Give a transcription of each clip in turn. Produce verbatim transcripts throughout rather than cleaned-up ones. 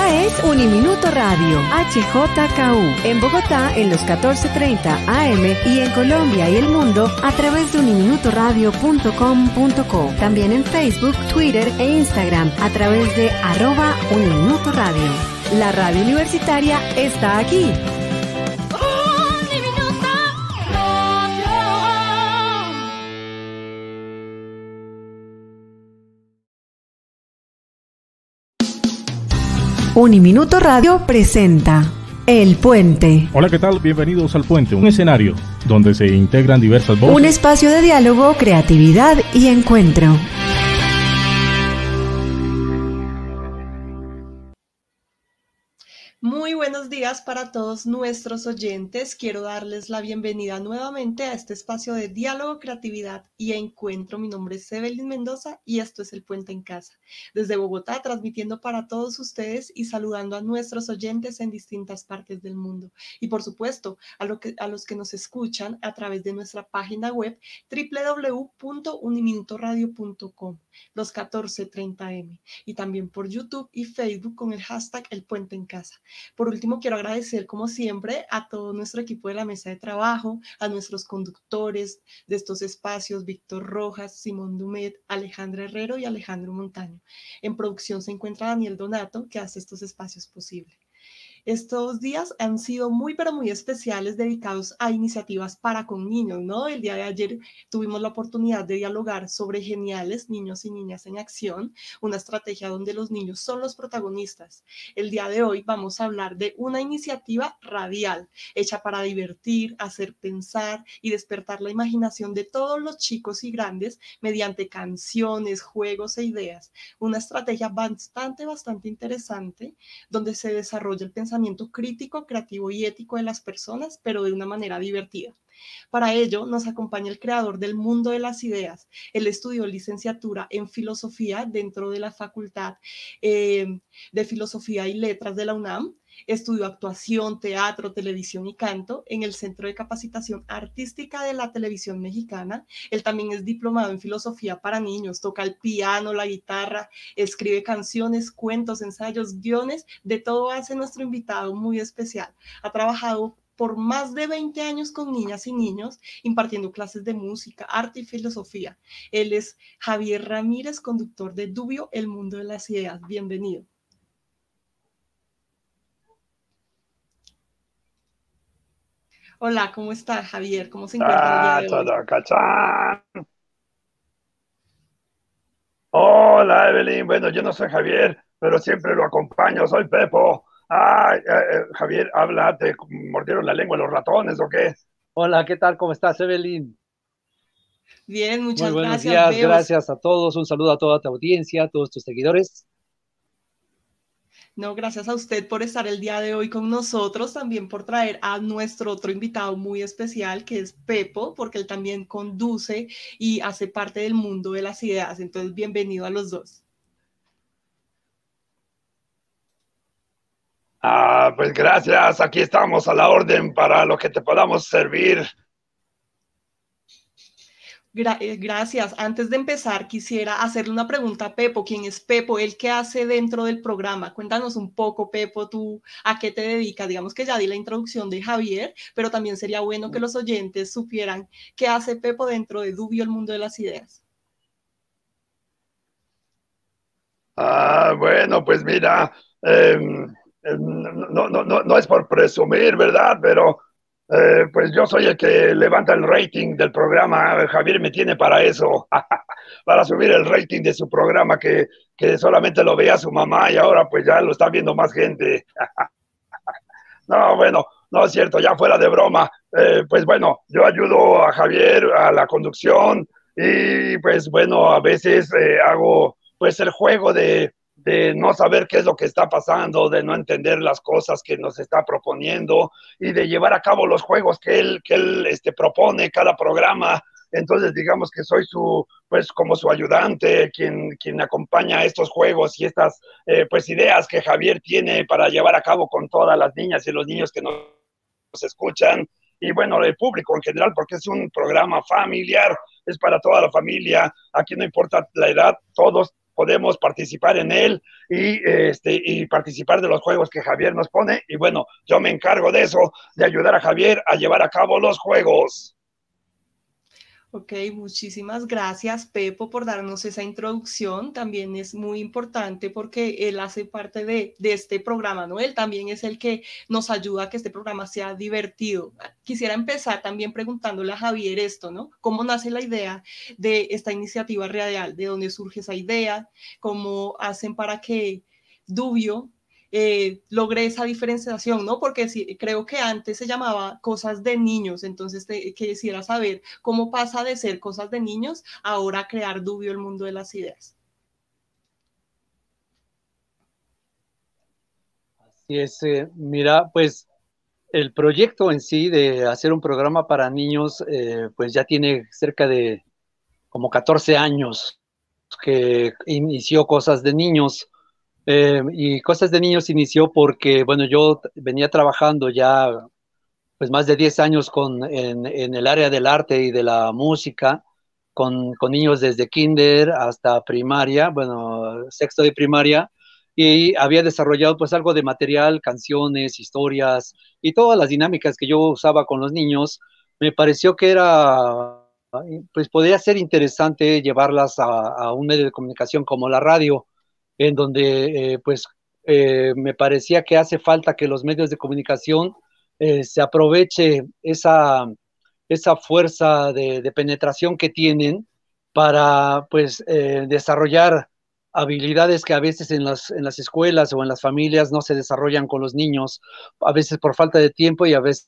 Esta es Uniminuto Radio, H J K U, en Bogotá en los catorce treinta A M y en Colombia y el mundo a través de uniminuto radio punto com punto co. También en Facebook, Twitter e Instagram a través de arroba Uniminuto Radio. La radio universitaria está aquí. Uniminuto Radio presenta El Puente. Hola, ¿qué tal? Bienvenidos al Puente, un escenario donde se integran diversas voces. Un espacio de diálogo, creatividad y encuentro. Muy buenos días para todos nuestros oyentes. Quiero darles la bienvenida nuevamente a este espacio de diálogo, creatividad y encuentro. Mi nombre es Evelyn Mendoza y esto es El Puente en Casa. Desde Bogotá, transmitiendo para todos ustedes y saludando a nuestros oyentes en distintas partes del mundo. Y por supuesto, a, lo que, a los que nos escuchan a través de nuestra página web doble u doble u doble u punto uniminuto radio punto com, los catorce treinta A M. Y también por YouTube y Facebook con el hashtag El Puente en Casa. Por último, quiero agradecer, como siempre, a todo nuestro equipo de la mesa de trabajo, a nuestros conductores de estos espacios, Víctor Rojas, Simón Dumet, Alejandra Herrero y Alejandro Montaño. En producción se encuentra Daniel Donato, que hace estos espacios posibles. Estos días han sido muy, pero muy especiales, dedicados a iniciativas para con niños, ¿no? El día de ayer tuvimos la oportunidad de dialogar sobre Geniales, Niños y Niñas en Acción, una estrategia donde los niños son los protagonistas. El día de hoy vamos a hablar de una iniciativa radial, hecha para divertir, hacer pensar y despertar la imaginación de todos los chicos y grandes mediante canciones, juegos e ideas. Una estrategia bastante, bastante interesante, donde se desarrolla el pensamiento crítico, creativo y ético de las personas, pero de una manera divertida. Para ello nos acompaña el creador del Mundo de las Ideas. Él estudió licenciatura en Filosofía dentro de la Facultad eh, de Filosofía y Letras de la UNAM. Estudió actuación, teatro, televisión y canto en el Centro de Capacitación Artística de la Televisión Mexicana. Él también es diplomado en filosofía para niños, toca el piano, la guitarra, escribe canciones, cuentos, ensayos, guiones, de todo hace nuestro invitado muy especial. Ha trabajado por más de veinte años con niñas y niños, impartiendo clases de música, arte y filosofía. Él es Javier Ramírez, conductor de Dubio, El Mundo de las Ideas. Bienvenido. Hola, ¿cómo está, Javier? ¿Cómo se encuentra el día de hoy? Todo cachán. Hola, Evelyn. Bueno, yo no soy Javier, pero siempre lo acompaño. Soy Pepo. Ay, eh, eh, Javier, habla. ¿Te mordieron la lengua los ratones o qué? Hola, ¿qué tal? ¿Cómo estás, Evelyn? Bien, muchas Muy buenos gracias. días, gracias a todos. Un saludo a toda tu audiencia, a todos tus seguidores. No, gracias a usted por estar el día de hoy con nosotros, también por traer a nuestro otro invitado muy especial, que es Pepo, porque él también conduce y hace parte del Mundo de las Ideas. Entonces, bienvenido a los dos. Ah, pues gracias. Aquí estamos a la orden para lo que te podamos servir. Gra- gracias. Antes de empezar, quisiera hacerle una pregunta a Pepo. ¿Quién es Pepo? ¿Él qué hace dentro del programa? Cuéntanos un poco, Pepo, tú a qué te dedicas. Digamos que ya di la introducción de Javier, pero también sería bueno que los oyentes supieran qué hace Pepo dentro de Dubio, el Mundo de las Ideas. Ah, bueno, pues mira, eh, eh, no, no, no, no es por presumir, ¿verdad? Pero eh, pues yo soy el que levanta el rating del programa. Javier me tiene para eso, para subir el rating de su programa que, que solamente lo veía su mamá y ahora pues ya lo está viendo más gente. No, bueno, no es cierto, ya fuera de broma. Eh, pues bueno, yo ayudo a Javier a la conducción y pues bueno, a veces eh, hago pues el juego de, de no saber qué es lo que está pasando, de no entender las cosas que nos está proponiendo y de llevar a cabo los juegos que él, que él este, propone cada programa. Entonces digamos que soy su, pues como su ayudante, quien, quien acompaña estos juegos y estas eh, pues ideas que Javier tiene para llevar a cabo con todas las niñas y los niños que nos escuchan y bueno, el público en general, porque es un programa familiar, es para toda la familia, aquí no importa la edad, todos podemos participar en él y, este, y participar de los juegos que Javier nos pone. Y bueno, yo me encargo de eso, de ayudar a Javier a llevar a cabo los juegos. Ok, muchísimas gracias, Pepo, por darnos esa introducción. También es muy importante porque él hace parte de, de este programa, ¿no? Él también es el que nos ayuda a que este programa sea divertido. Quisiera empezar también preguntándole a Javier esto, ¿no? ¿Cómo nace la idea de esta iniciativa radial? ¿De dónde surge esa idea? ¿Cómo hacen para que Dubio Eh, logré esa diferenciación, ¿no? Porque sí, creo que antes se llamaba cosas de niños, entonces te, quisiera saber cómo pasa de ser cosas de niños a ahora crear Dubio el mundo de las ideas. Así es, eh, mira, pues el proyecto en sí de hacer un programa para niños, eh, pues ya tiene cerca de como catorce años que inició Cosas de Niños. Eh, y Cosas de Niños inició porque, bueno, yo venía trabajando ya pues más de diez años con, en, en el área del arte y de la música, con, con niños desde kinder hasta primaria, bueno, sexto de primaria, y había desarrollado pues algo de material, canciones, historias y todas las dinámicas que yo usaba con los niños. Me pareció que era, pues podría ser interesante llevarlas a, a un medio de comunicación como la radio, en donde eh, pues eh, me parecía que hace falta que los medios de comunicación eh, se aproveche esa, esa fuerza de, de, penetración que tienen para pues eh, desarrollar habilidades que a veces en las, en las escuelas o en las familias no se desarrollan con los niños, a veces por falta de tiempo y a veces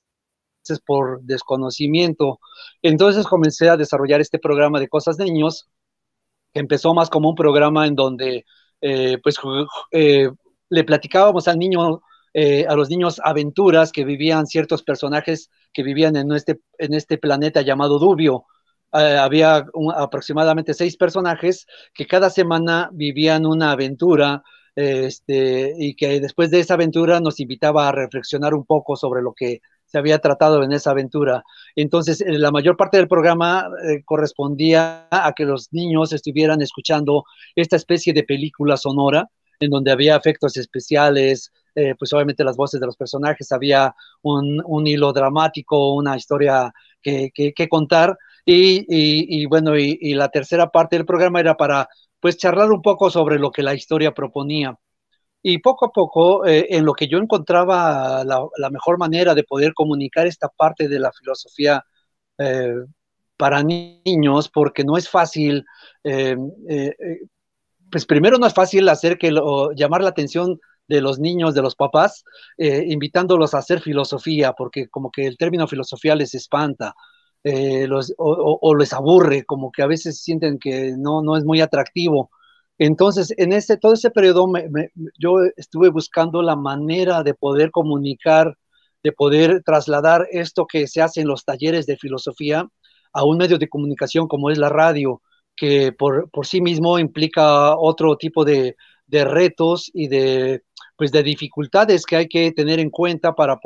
por desconocimiento. Entonces comencé a desarrollar este programa de Cosas de Niños, que empezó más como un programa en donde eh, pues eh, le platicábamos al niño, eh, a los niños aventuras que vivían ciertos personajes que vivían en este, en este planeta llamado Dubio. Eh, había un, aproximadamente seis personajes que cada semana vivían una aventura, eh, este, y que después de esa aventura nos invitaba a reflexionar un poco sobre lo que se había tratado en esa aventura. Entonces, eh, la mayor parte del programa eh, correspondía a que los niños estuvieran escuchando esta especie de película sonora en donde había efectos especiales, eh, pues obviamente las voces de los personajes, había un, un hilo dramático, una historia que, que, que contar, y, y, y bueno, y, y la tercera parte del programa era para pues charlar un poco sobre lo que la historia proponía. Y poco a poco, eh, en lo que yo encontraba la, la, mejor manera de poder comunicar esta parte de la filosofía eh, para niños, porque no es fácil, eh, eh, pues primero no es fácil hacer que lo, llamar la atención de los niños, de los papás, eh, invitándolos a hacer filosofía, porque como que el término filosofía les espanta, eh, los, o, o, o les aburre, como que a veces sienten que no, no es muy atractivo. Entonces, en ese, todo ese periodo me, me, yo estuve buscando la manera de poder comunicar, de poder trasladar esto que se hace en los talleres de filosofía a un medio de comunicación como es la radio, que por, por sí mismo implica otro tipo de, de retos y de, pues de dificultades que hay que tener en cuenta para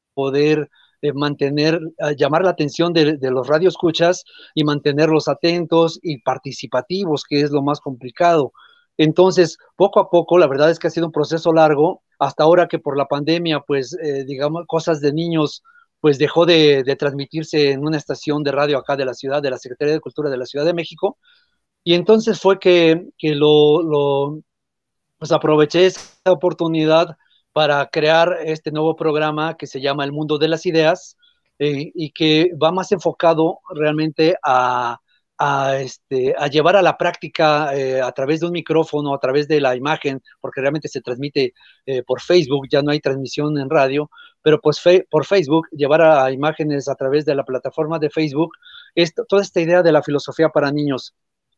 poder eh, mantener, eh, llamar la atención de, de los radioescuchas y mantenerlos atentos y participativos, que es lo más complicado. Entonces, poco a poco, la verdad es que ha sido un proceso largo, hasta ahora que por la pandemia, pues, eh, digamos, Cosas de Niños, pues dejó de, de transmitirse en una estación de radio acá de la ciudad, de la Secretaría de Cultura de la Ciudad de México, y entonces fue que, que lo, lo, pues aproveché esa oportunidad para crear este nuevo programa que se llama El Mundo de las Ideas, eh, y que va más enfocado realmente a, a, este, a llevar a la práctica eh, a través de un micrófono, a través de la imagen, porque realmente se transmite eh, por Facebook, ya no hay transmisión en radio, pero pues fe, por Facebook, llevar a imágenes a través de la plataforma de Facebook, esto, toda esta idea de la filosofía para niños,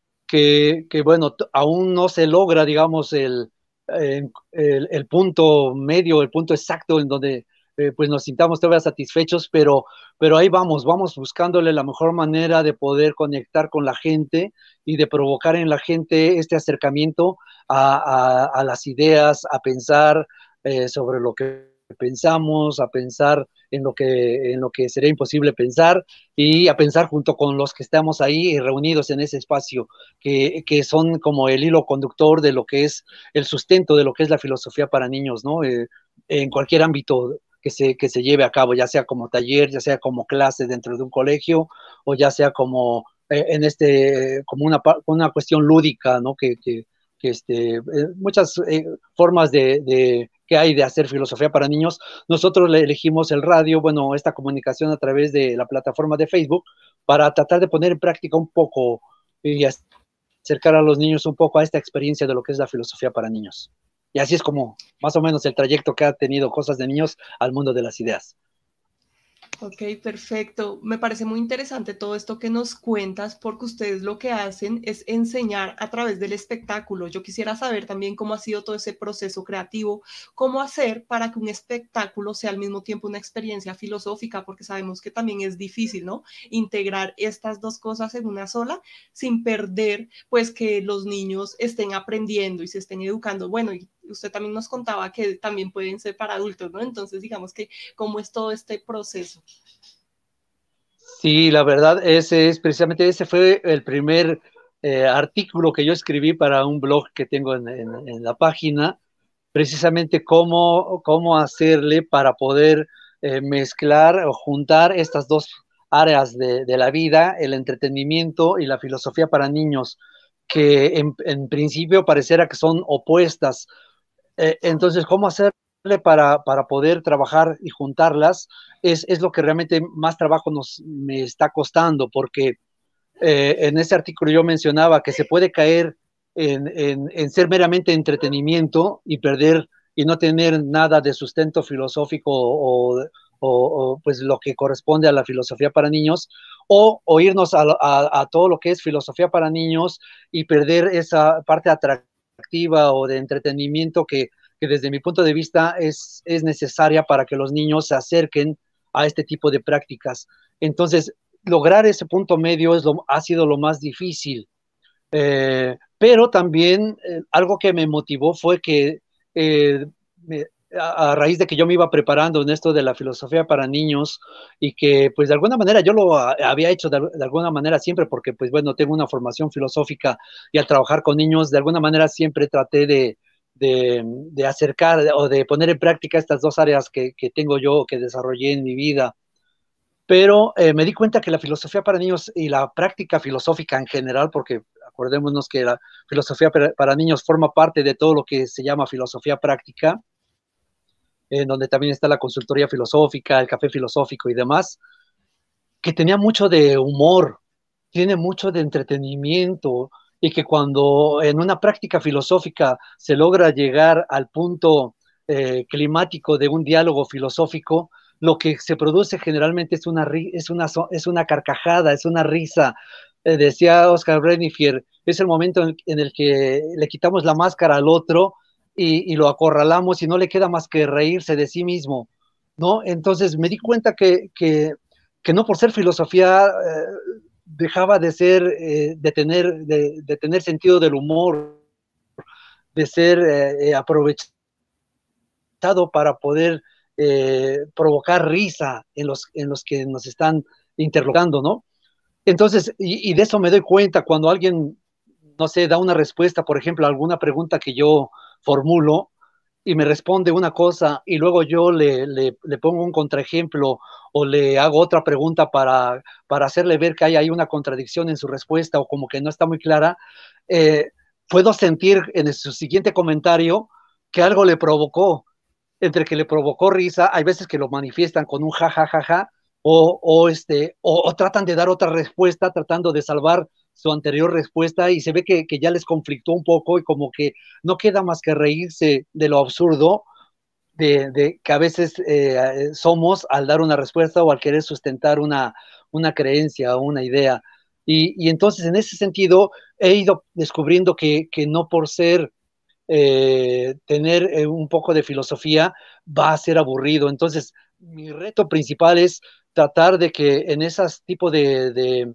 que, que bueno, aún no se logra, digamos, el, el, el, punto medio, el punto exacto en donde eh, pues nos sintamos todavía satisfechos, pero, pero ahí vamos, vamos buscándole la mejor manera de poder conectar con la gente y de provocar en la gente este acercamiento a, a, a las ideas, a pensar eh, sobre lo que pensamos, a pensar en lo que, en lo que sería imposible pensar y a pensar junto con los que estamos ahí reunidos en ese espacio, que, que son como el hilo conductor de lo que es el sustento de lo que es la filosofía para niños, ¿no? Eh, en cualquier ámbito que se, que se lleve a cabo, ya sea como taller, ya sea como clase dentro de un colegio, o ya sea como eh, en este, como una, una cuestión lúdica, ¿no? Que, que, que este, eh, muchas eh, formas de, de, que hay de hacer filosofía para niños. Nosotros le elegimos el radio, bueno, esta comunicación a través de la plataforma de Facebook, para tratar de poner en práctica un poco y acercar a los niños un poco a esta experiencia de lo que es la filosofía para niños. Y así es como más o menos el trayecto que ha tenido Cosas de Niños al mundo de las ideas. Ok, perfecto. Me parece muy interesante todo esto que nos cuentas, porque ustedes lo que hacen es enseñar a través del espectáculo. Yo quisiera saber también cómo ha sido todo ese proceso creativo, cómo hacer para que un espectáculo sea al mismo tiempo una experiencia filosófica, porque sabemos que también es difícil, ¿no? Integrar estas dos cosas en una sola sin perder, pues, que los niños estén aprendiendo y se estén educando. Bueno, y usted también nos contaba que también pueden ser para adultos, ¿no? Entonces, digamos que, ¿cómo es todo este proceso? Sí, la verdad, ese es precisamente, ese fue el primer eh, artículo que yo escribí para un blog que tengo en, en, en la página, precisamente cómo, cómo hacerle para poder eh, mezclar o juntar estas dos áreas de, de la vida, el entretenimiento y la filosofía para niños, que en, en principio pareciera que son opuestas. Eh, entonces, ¿cómo hacerle para, para poder trabajar y juntarlas? Es, es lo que realmente más trabajo nos, me está costando, porque eh, en ese artículo yo mencionaba que se puede caer en, en, en ser meramente entretenimiento y perder y no tener nada de sustento filosófico o, o, o pues lo que corresponde a la filosofía para niños, o, o irnos a, a, a todo lo que es filosofía para niños y perder esa parte atractiva o de entretenimiento que, que desde mi punto de vista es, es necesaria para que los niños se acerquen a este tipo de prácticas. Entonces, lograr ese punto medio es lo, ha sido lo más difícil. Eh, pero también eh, algo que me motivó fue que eh, me, a, a raíz de que yo me iba preparando en esto de la filosofía para niños y que pues de alguna manera yo lo a, había hecho de, de alguna manera siempre porque pues bueno, tengo una formación filosófica y al trabajar con niños de alguna manera siempre traté de, de, de acercar o de poner en práctica estas dos áreas que, que tengo yo, que desarrollé en mi vida. Pero eh, me di cuenta que la filosofía para niños y la práctica filosófica en general, porque acordémonos que la filosofía para, para niños forma parte de todo lo que se llama filosofía práctica, en donde también está la consultoría filosófica, el café filosófico y demás, que tenía mucho de humor, tiene mucho de entretenimiento, y que cuando en una práctica filosófica se logra llegar al punto eh, climático de un diálogo filosófico, lo que se produce generalmente es una, es una, es una carcajada, es una risa. Eh, decía Oscar Renifer, es el momento en, en el que le quitamos la máscara al otro y, y lo acorralamos y no le queda más que reírse de sí mismo, ¿no? Entonces me di cuenta que, que, que no por ser filosofía eh, dejaba de ser, eh, de, tener, de, de tener sentido del humor, de ser eh, aprovechado para poder eh, provocar risa en los, en los que nos están interrogando, ¿no? Entonces, y, y de eso me doy cuenta cuando alguien, no sé, da una respuesta, por ejemplo, a alguna pregunta que yo formulo, y me responde una cosa y luego yo le, le, le pongo un contraejemplo o le hago otra pregunta para, para hacerle ver que hay, hay una contradicción en su respuesta o como que no está muy clara, eh, puedo sentir en su siguiente comentario que algo le provocó, entre que le provocó risa, hay veces que lo manifiestan con un ja, ja, ja, ja, o, o, este, o, o tratan de dar otra respuesta tratando de salvar su anterior respuesta y se ve que, que ya les conflictó un poco y como que no queda más que reírse de lo absurdo de, de que a veces eh, somos al dar una respuesta o al querer sustentar una, una creencia o una idea. Y, y entonces en ese sentido he ido descubriendo que, que no por ser eh, tener eh, un poco de filosofía va a ser aburrido. Entonces, mi reto principal es tratar de que en esos tipos de, de,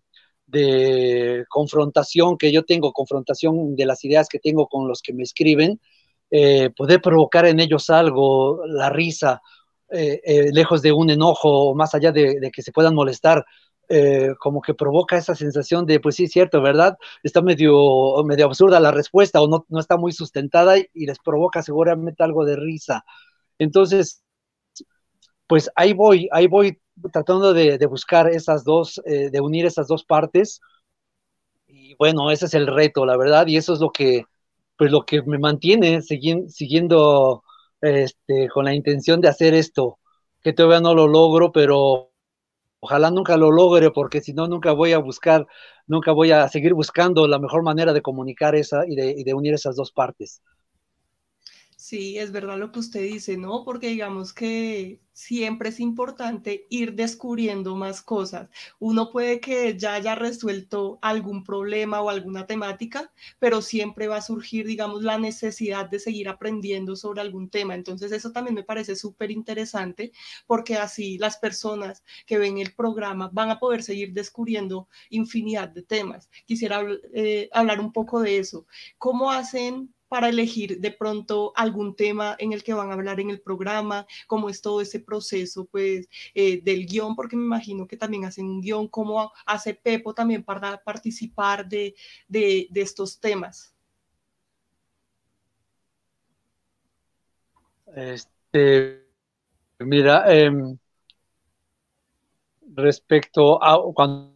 de confrontación que yo tengo, confrontación de las ideas que tengo con los que me escriben, eh, poder provocar en ellos algo, la risa, eh, eh, lejos de un enojo, o más allá de, de que se puedan molestar, eh, como que provoca esa sensación de, pues sí, es cierto, ¿verdad? Está medio, medio absurda la respuesta o no, no está muy sustentada y, y les provoca seguramente algo de risa. Entonces, pues ahí voy, ahí voy tratando de, de buscar esas dos, eh, de unir esas dos partes. Y bueno, ese es el reto, la verdad, y eso es lo que, pues lo que me mantiene segui siguiendo este, con la intención de hacer esto, que todavía no lo logro, pero ojalá nunca lo logre, porque si no, nunca voy a buscar, nunca voy a seguir buscando la mejor manera de comunicar esa y de, y de unir esas dos partes. Sí, es verdad lo que usted dice, ¿no? Porque digamos que siempre es importante ir descubriendo más cosas. Uno puede que ya haya resuelto algún problema o alguna temática, pero siempre va a surgir, digamos, la necesidad de seguir aprendiendo sobre algún tema. Entonces, eso también me parece súper interesante porque así las personas que ven el programa van a poder seguir descubriendo infinidad de temas. Quisiera eh, hablar un poco de eso. ¿Cómo hacen para elegir de pronto algún tema en el que van a hablar en el programa? ¿Cómo es todo ese proceso pues eh, del guión? Porque me imagino que también hacen un guión. ¿Cómo hace Pepo también para participar de, de, de estos temas? Este, mira, eh, respecto a cuando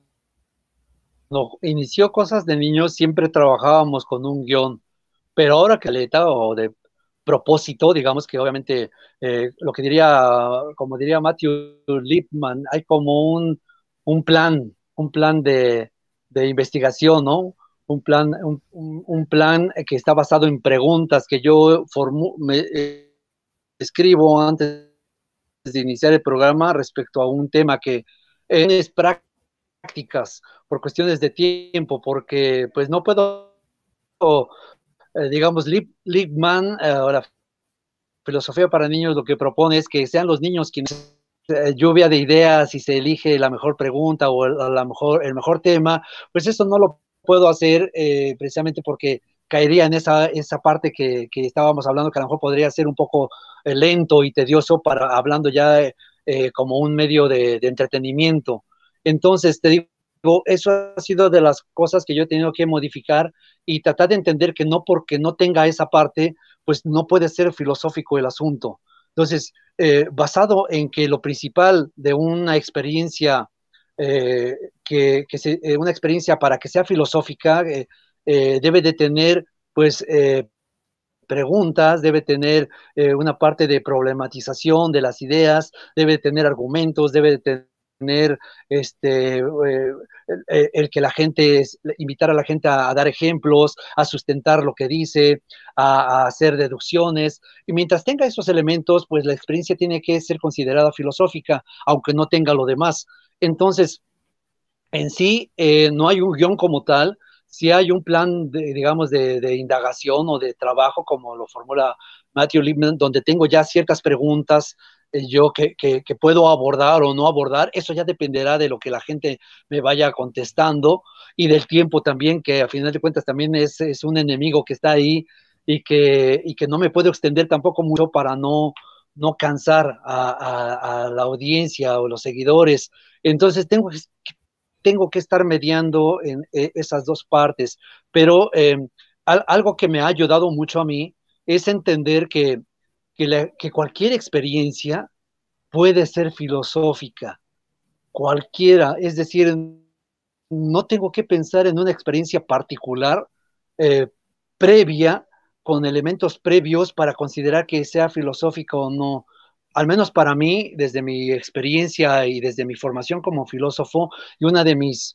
inició Cosas de Niños, siempre trabajábamos con un guión, pero ahora que le o de propósito, digamos que obviamente eh, lo que diría, como diría Matthew Lipman, hay como un, un plan, un plan de, de investigación, ¿no? Un plan, un, un, un plan que está basado en preguntas que yo formu me, eh, escribo antes de iniciar el programa respecto a un tema que es prácticas por cuestiones de tiempo, porque pues no puedo, eh, digamos, Lippmann, eh, o la filosofía para niños lo que propone es que sean los niños quienes eh, lluvia de ideas y se elige la mejor pregunta o el, a la mejor, el mejor tema, pues eso no lo puedo hacer eh, precisamente porque caería en esa, esa parte que, que estábamos hablando, que a lo mejor podría ser un poco eh, lento y tedioso para hablando ya eh, como un medio de, de entretenimiento. Entonces, te digo, eso ha sido de las cosas que yo he tenido que modificar y tratar de entender que no porque no tenga esa parte, pues no puede ser filosófico el asunto. Entonces, eh, basado en que lo principal de una experiencia, eh, que, que se, eh, una experiencia para que sea filosófica, eh, eh, debe de tener, pues, eh, preguntas, debe tener eh, una parte de problematización de las ideas, debe tener argumentos, debe de tener este, eh, el, el, que la gente, invitar a la gente a, a, dar ejemplos, a sustentar lo que dice, a, a hacer deducciones, y mientras tenga esos elementos, pues la experiencia tiene que ser considerada filosófica, aunque no tenga lo demás. Entonces, en sí, eh, no hay un guión como tal, sí hay un plan, de, digamos, de, de indagación o de trabajo, como lo formula Matthew Lipman, donde tengo ya ciertas preguntas eh, yo que, que, que, puedo abordar o no abordar. Eso ya dependerá de lo que la gente me vaya contestando y del tiempo también, que a final de cuentas también es, es un enemigo que está ahí y que, y que no me puedo extender tampoco mucho para no, no cansar a, a, a la audiencia o los seguidores. Entonces tengo que tengo que estar mediando en eh, esas dos partes, pero eh, al, algo que me ha ayudado mucho a mí es entender que, que, la, que cualquier experiencia puede ser filosófica, cualquiera, es decir, no tengo que pensar en una experiencia particular eh, previa, con elementos previos para considerar que sea filosófica o no. Al menos para mí, desde mi experiencia y desde mi formación como filósofo, y una de mis,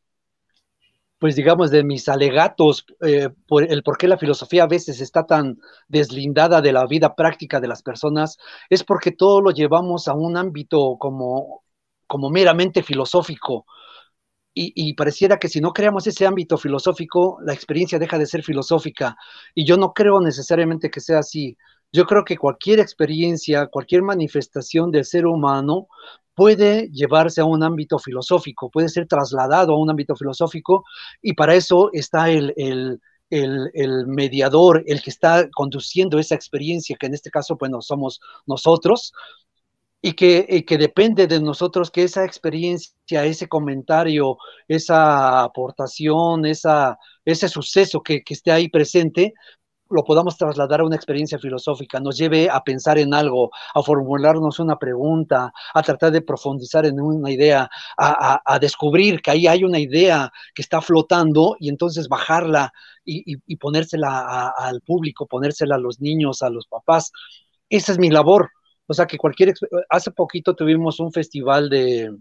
pues digamos, de mis alegatos, eh, por el por qué la filosofía a veces está tan deslindada de la vida práctica de las personas, es porque todo lo llevamos a un ámbito como, como meramente filosófico. Y, y, pareciera que si no creamos ese ámbito filosófico, la experiencia deja de ser filosófica. Y yo no creo necesariamente que sea así. Yo creo que cualquier experiencia, cualquier manifestación del ser humano puede llevarse a un ámbito filosófico, puede ser trasladado a un ámbito filosófico, y para eso está el, el, el, el mediador, el que está conduciendo esa experiencia, que en este caso, bueno, somos nosotros. y que, y que depende de nosotros que esa experiencia, ese comentario, esa aportación, esa, ese suceso que, que esté ahí presente, lo podamos trasladar a una experiencia filosófica, nos lleve a pensar en algo, a formularnos una pregunta, a tratar de profundizar en una idea, a, a, a descubrir que ahí hay una idea que está flotando y entonces bajarla y, y, y ponérsela a, al público, ponérsela a los niños, a los papás. Esa es mi labor. O sea que cualquier... Hace poquito tuvimos un festival de...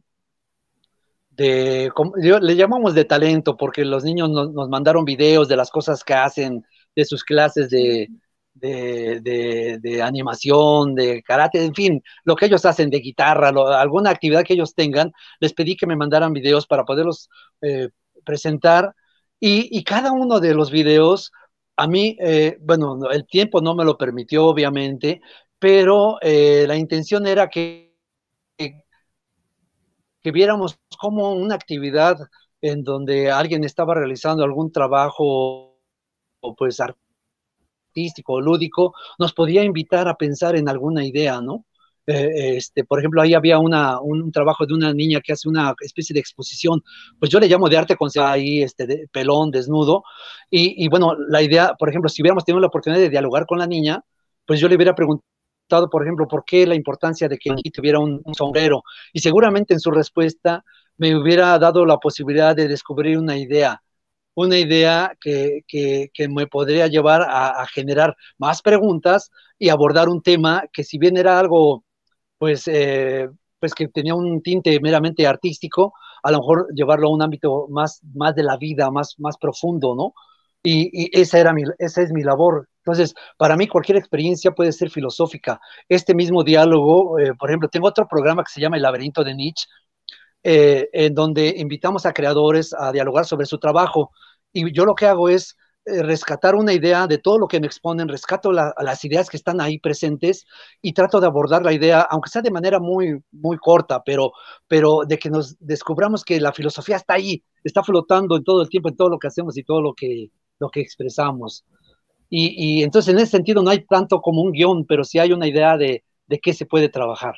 de yo, le llamamos de talento porque los niños nos, nos mandaron videos de las cosas que hacen, de sus clases de, de, de, de animación, de karate, en fin, lo que ellos hacen de guitarra, lo, alguna actividad que ellos tengan, les pedí que me mandaran videos para poderlos eh, presentar y, y cada uno de los videos, a mí, eh, bueno, el tiempo no me lo permitió obviamente, pero eh, la intención era que, que que viéramos como una actividad en donde alguien estaba realizando algún trabajo pues artístico o lúdico, nos podía invitar a pensar en alguna idea, ¿no? Eh, este, por ejemplo, ahí había una, un, un trabajo de una niña que hace una especie de exposición, pues yo le llamo de arte conceptual, ahí este, de, pelón, desnudo, y, y bueno, la idea, por ejemplo, si hubiéramos tenido la oportunidad de dialogar con la niña, pues yo le hubiera preguntado, por ejemplo, por qué la importancia de que tuviera un, un sombrero, y seguramente en su respuesta me hubiera dado la posibilidad de descubrir una idea, una idea que, que, que me podría llevar a, a generar más preguntas y abordar un tema que si bien era algo pues, eh, pues que tenía un tinte meramente artístico, a lo mejor llevarlo a un ámbito más, más de la vida, más, más profundo, ¿no? Y, y esa, era mi, esa es mi labor. Entonces, para mí cualquier experiencia puede ser filosófica. Este mismo diálogo, eh, por ejemplo, tengo otro programa que se llama El laberinto de Nietzsche, eh, en donde invitamos a creadores a dialogar sobre su trabajo. Y yo lo que hago es eh, rescatar una idea de todo lo que me exponen, rescato la, las ideas que están ahí presentes y trato de abordar la idea, aunque sea de manera muy, muy corta, pero, pero de que nos descubramos que la filosofía está ahí, está flotando en todo el tiempo, en todo lo que hacemos y todo lo que, lo que expresamos. Y, y entonces en ese sentido no hay tanto como un guión, pero sí hay una idea de, de qué se puede trabajar.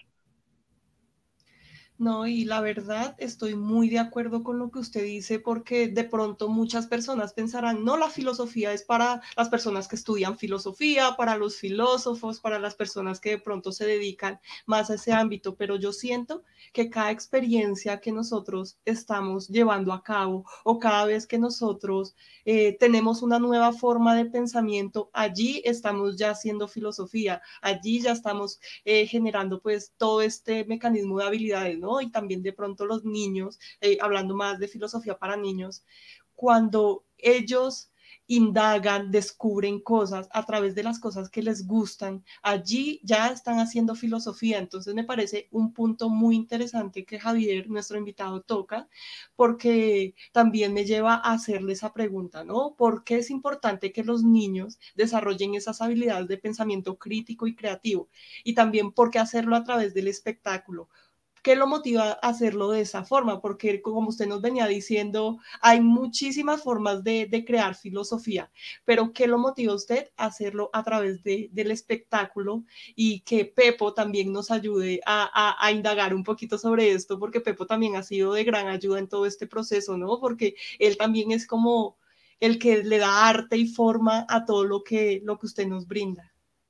No, y la verdad estoy muy de acuerdo con lo que usted dice porque de pronto muchas personas pensarán, no, la filosofía es para las personas que estudian filosofía, para los filósofos, para las personas que de pronto se dedican más a ese ámbito, pero yo siento que cada experiencia que nosotros estamos llevando a cabo o cada vez que nosotros eh, tenemos una nueva forma de pensamiento, allí estamos ya haciendo filosofía, allí ya estamos eh, generando pues todo este mecanismo de habilidades, ¿no? Y también de pronto los niños, eh, hablando más de filosofía para niños, cuando ellos indagan, descubren cosas a través de las cosas que les gustan, allí ya están haciendo filosofía. Entonces me parece un punto muy interesante que Javier, nuestro invitado, toca, porque también me lleva a hacerle esa pregunta, ¿no? ¿Por qué es importante que los niños desarrollen esas habilidades de pensamiento crítico y creativo? Y también, ¿por qué hacerlo a través del espectáculo? ¿Qué lo motiva a hacerlo de esa forma? Porque como usted nos venía diciendo, hay muchísimas formas de, de crear filosofía, pero ¿qué lo motiva a usted a hacerlo a través de, del espectáculo? Y que Pepo también nos ayude a, a, a indagar un poquito sobre esto, porque Pepo también ha sido de gran ayuda en todo este proceso, ¿no? Porque él también es como el que le da arte y forma a todo lo que, lo que usted nos brinda.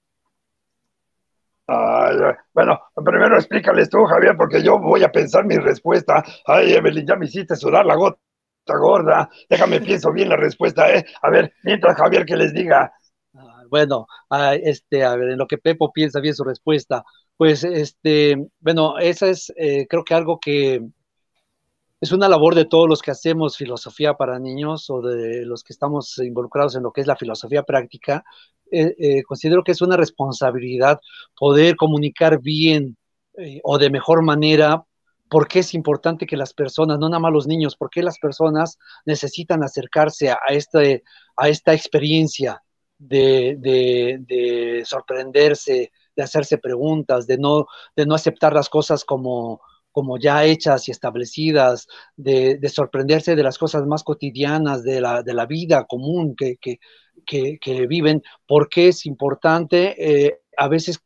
Ay, bueno, primero explícales tú, Javier, porque yo voy a pensar mi respuesta. Ay, Evelyn, ya me hiciste sudar la gota gorda. Déjame pienso bien la respuesta, ¿eh? A ver, mientras Javier que les diga. Bueno, a, este, a ver, en lo que Pepo piensa bien su respuesta, pues, este, bueno, esa es, eh, creo que algo que es una labor de todos los que hacemos filosofía para niños o de los que estamos involucrados en lo que es la filosofía práctica. Eh, eh, considero que es una responsabilidad poder comunicar bien eh, o de mejor manera por qué es importante que las personas, no nada más los niños, por qué las personas necesitan acercarse a, este, a esta experiencia de, de, de sorprenderse, de hacerse preguntas, de no, de no aceptar las cosas como como ya hechas y establecidas, de, de, sorprenderse de las cosas más cotidianas, de la, de la vida común que, que, que, que viven, porque es importante, eh, a veces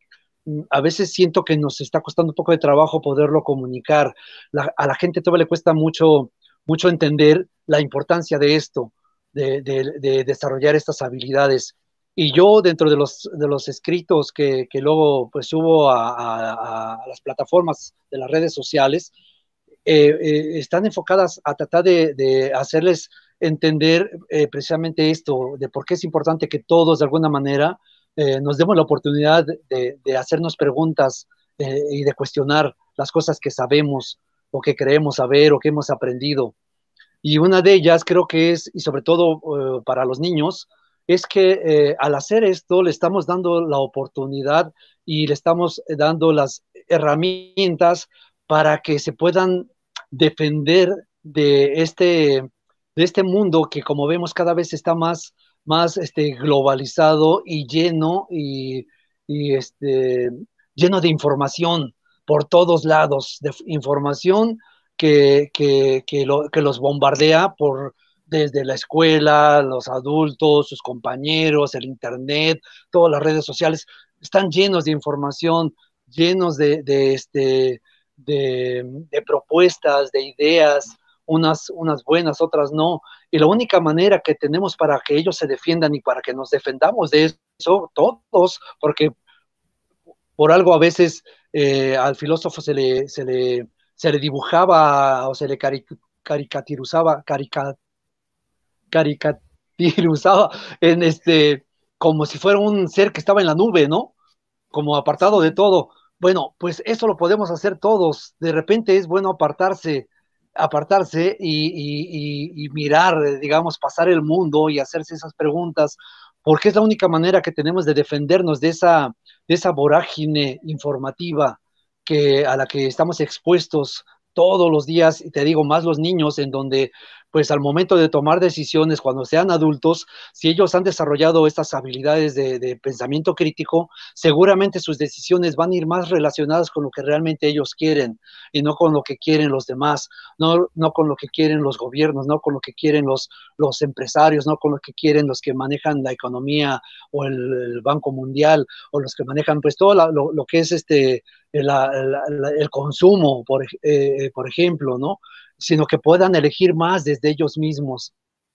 a veces siento que nos está costando un poco de trabajo poderlo comunicar. La, a la gente todavía le cuesta mucho, mucho entender la importancia de esto, de, de, de desarrollar estas habilidades. Y yo, dentro de los, de los escritos que, que luego pues subo a, a, a las plataformas de las redes sociales, eh, eh, están enfocadas a tratar de, de hacerles entender eh, precisamente esto, de por qué es importante que todos de alguna manera eh, nos demos la oportunidad de, de hacernos preguntas eh, y de cuestionar las cosas que sabemos o que creemos saber o que hemos aprendido. Y una de ellas creo que es, y sobre todo eh, para los niños, es que eh, al hacer esto le estamos dando la oportunidad y le estamos dando las herramientas para que se puedan defender de este, de este mundo que, como vemos, cada vez está más, más este, globalizado y lleno y, y este, lleno de información por todos lados, de información que, que, que, lo, que los bombardea por desde la escuela, los adultos, sus compañeros, el internet, todas las redes sociales, están llenos de información, llenos de, de, este, de, de propuestas, de ideas, unas, unas buenas, otras no. Y la única manera que tenemos para que ellos se defiendan y para que nos defendamos de eso, todos, porque por algo a veces eh, al filósofo se le, se le, se le dibujaba o se le caricaturizaba, carica, caricaturizaba en este, como si fuera un ser que estaba en la nube, ¿no? Como apartado de todo. Bueno, pues eso lo podemos hacer todos. De repente es bueno apartarse, apartarse y, y, y, y mirar, digamos, pasar el mundo y hacerse esas preguntas, porque es la única manera que tenemos de defendernos de esa, de esa vorágine informativa que, a la que estamos expuestos todos los días, y te digo, más los niños, en donde pues al momento de tomar decisiones, cuando sean adultos, si ellos han desarrollado estas habilidades de, de pensamiento crítico, seguramente sus decisiones van a ir más relacionadas con lo que realmente ellos quieren y no con lo que quieren los demás, no, no con lo que quieren los gobiernos, no con lo que quieren los, los empresarios, no con lo que quieren los que manejan la economía o el, el Banco Mundial o los que manejan pues todo la, lo, lo que es este, la, la, la, el consumo, por, eh, por ejemplo, ¿no? Sino que puedan elegir más desde ellos mismos,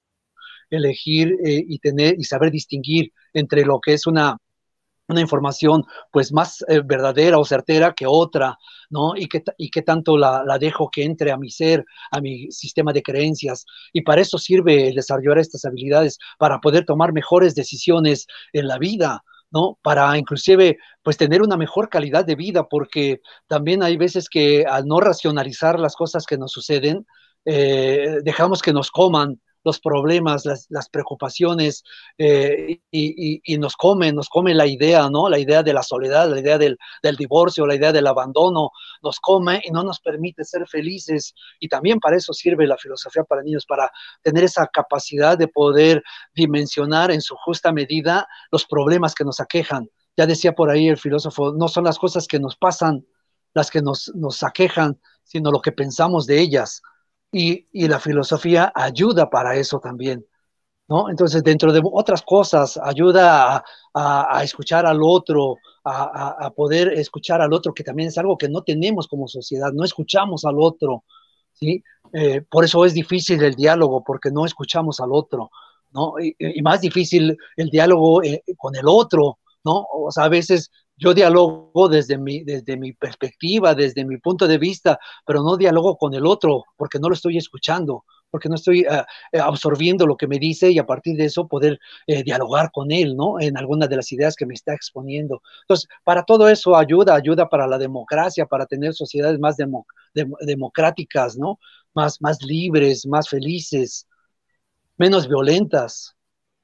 elegir eh, y tener y saber distinguir entre lo que es una, una información pues más eh, verdadera o certera que otra, ¿no? Y que, y que tanto la, la dejo que entre a mi ser, a mi sistema de creencias. Y para eso sirve el desarrollar estas habilidades, para poder tomar mejores decisiones en la vida, ¿no? Para inclusive, pues, tener una mejor calidad de vida, porque también hay veces que al no racionalizar las cosas que nos suceden, eh, dejamos que nos coman los problemas, las, las preocupaciones, eh, y, y, y nos come, nos come la idea, ¿no? La idea de la soledad, la idea del, del divorcio, la idea del abandono, nos come y no nos permite ser felices. Y también para eso sirve la filosofía para niños, para tener esa capacidad de poder dimensionar en su justa medida los problemas que nos aquejan. Ya decía por ahí el filósofo, no son las cosas que nos pasan las que nos, nos aquejan, sino lo que pensamos de ellas. Y, y la filosofía ayuda para eso también, ¿no? Entonces, dentro de otras cosas, ayuda a, a, a escuchar al otro, a, a, a poder escuchar al otro, que también es algo que no tenemos como sociedad, no escuchamos al otro, ¿sí? Eh, por eso es difícil el diálogo, porque no escuchamos al otro, ¿no? Y, y más difícil el diálogo eh, con el otro, ¿no? O sea, a veces yo dialogo desde mi, desde mi perspectiva, desde mi punto de vista, pero no dialogo con el otro, porque no lo estoy escuchando, porque no estoy uh, absorbiendo lo que me dice y a partir de eso poder eh, dialogar con él, ¿no? En algunas de las ideas que me está exponiendo. Entonces, para todo eso ayuda, ayuda para la democracia, para tener sociedades más demo, de, democráticas, ¿no? Más, más libres, más felices, menos violentas.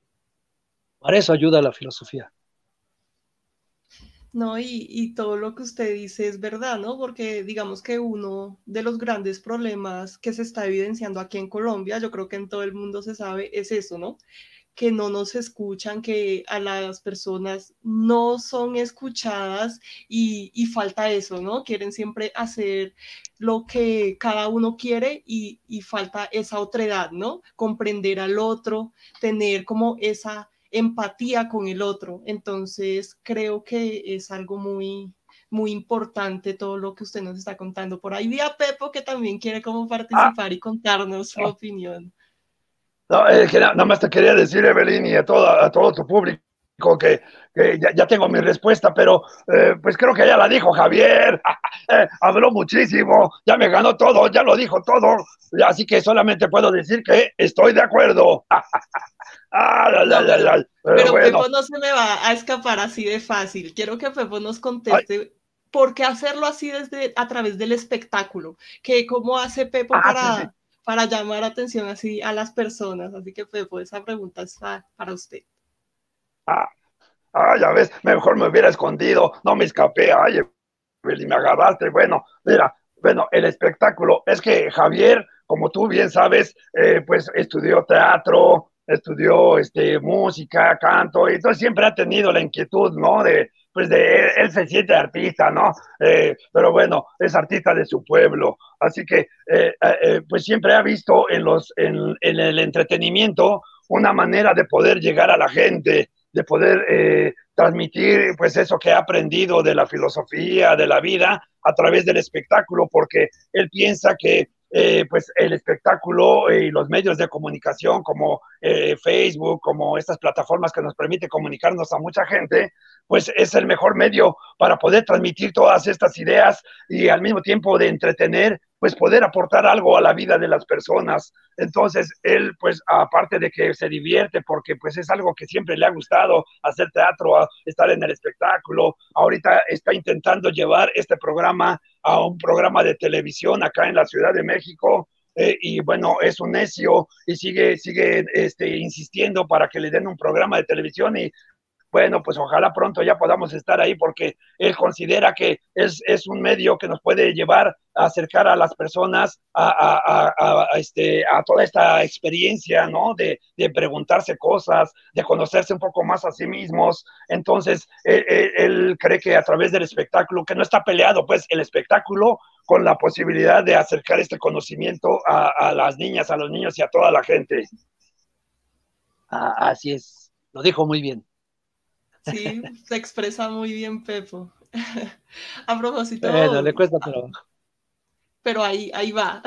Para eso ayuda la filosofía. No, y, y todo lo que usted dice es verdad, ¿no? Porque digamos que uno de los grandes problemas que se está evidenciando aquí en Colombia, yo creo que en todo el mundo se sabe, es eso, ¿no? Que no nos escuchan, que a las personas no son escuchadas y, y falta eso, ¿no? Quieren siempre hacer lo que cada uno quiere y, y falta esa otredad, ¿no? Comprender al otro, tener como esa empatía con el otro. Entonces creo que es algo muy, muy importante todo lo que usted nos está contando. Por ahí vi a Pepo que también quiere como Ah, participar y contarnos su opinión. no, eh, que na- nada más te quería decir, Evelyn, y a, toda, a todo tu público que, que ya, ya tengo mi respuesta, pero eh, pues creo que ya la dijo Javier. Eh, habló muchísimo, ya me ganó todo, ya lo dijo todo, así que solamente puedo decir que estoy de acuerdo. Ah, la, la, No, la, pero, la. Pero pero bueno, Pepo no se me va a escapar así de fácil. Quiero que Pepo nos ay, conteste por qué hacerlo así desde a través del espectáculo, que cómo hace Pepo ah, sí, sí. para, para llamar atención así a las personas. Así que Pepo, esa pregunta es pa- para usted. Ah, ah, ya ves, mejor me hubiera escondido, no me escapé. Ay, y me agarraste. Bueno, mira, bueno, el espectáculo es que Javier, como tú bien sabes, eh, pues estudió teatro, estudió este, música, canto, y entonces siempre ha tenido la inquietud, ¿no? De, pues de él, él se siente artista, ¿no? Eh, pero bueno, es artista de su pueblo, así que eh, eh, pues siempre ha visto en, los, en, en el entretenimiento una manera de poder llegar a la gente, de poder eh, transmitir pues eso que ha aprendido de la filosofía, de la vida, a través del espectáculo, porque él piensa que eh, pues el espectáculo y los medios de comunicación como eh, Facebook, como estas plataformas que nos permite comunicarnos a mucha gente, pues es el mejor medio para poder transmitir todas estas ideas y al mismo tiempo de entretener, pues poder aportar algo a la vida de las personas. Entonces, él, pues, aparte de que se divierte, porque pues es algo que siempre le ha gustado, hacer teatro, estar en el espectáculo, ahorita está intentando llevar este programa a un programa de televisión acá en la Ciudad de México, eh, y bueno, es un necio y sigue, sigue este, insistiendo para que le den un programa de televisión y bueno, pues ojalá pronto ya podamos estar ahí porque él considera que es, es un medio que nos puede llevar a acercar a las personas a, a, a, a este, a toda esta experiencia, ¿no? De, de, preguntarse cosas, de conocerse un poco más a sí mismos. Entonces, él, él, él cree que a través del espectáculo, que no está peleado, pues el espectáculo con la posibilidad de acercar este conocimiento a, a las niñas, a los niños y a toda la gente. Ah, así es, lo dijo muy bien. Sí, se expresa muy bien Pepo. A propósito, Bueno, le cuesta, pero... pero ahí, ahí va.